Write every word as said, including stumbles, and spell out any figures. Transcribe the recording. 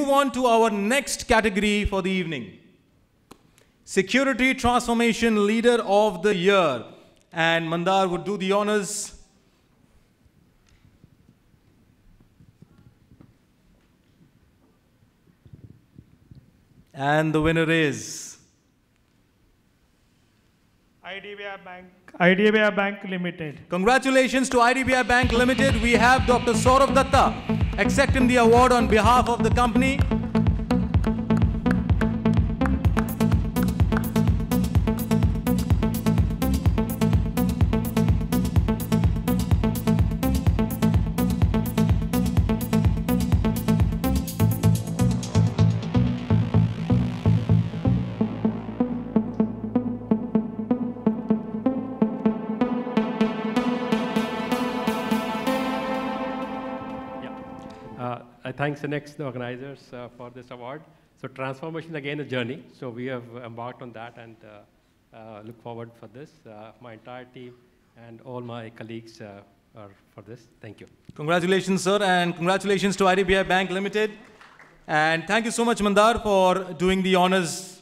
move on to our next category for the evening. Security Transformation Leader of the Year. And Mandar would do the honors. And the winner is I D B I Bank, I D B I Bank Limited. Congratulations to I D B I Bank Limited. We have Doctor Saurav Datta accepting the award on behalf of the company. Thanks the next organizers uh, for this award. So transformation again a journey. So we have embarked on that and uh, uh, look forward for this. Uh, my entire team and all my colleagues uh, are for this. Thank you. Congratulations, sir, and congratulations to I D B I Bank Limited. And thank you so much, Mandar, for doing the honors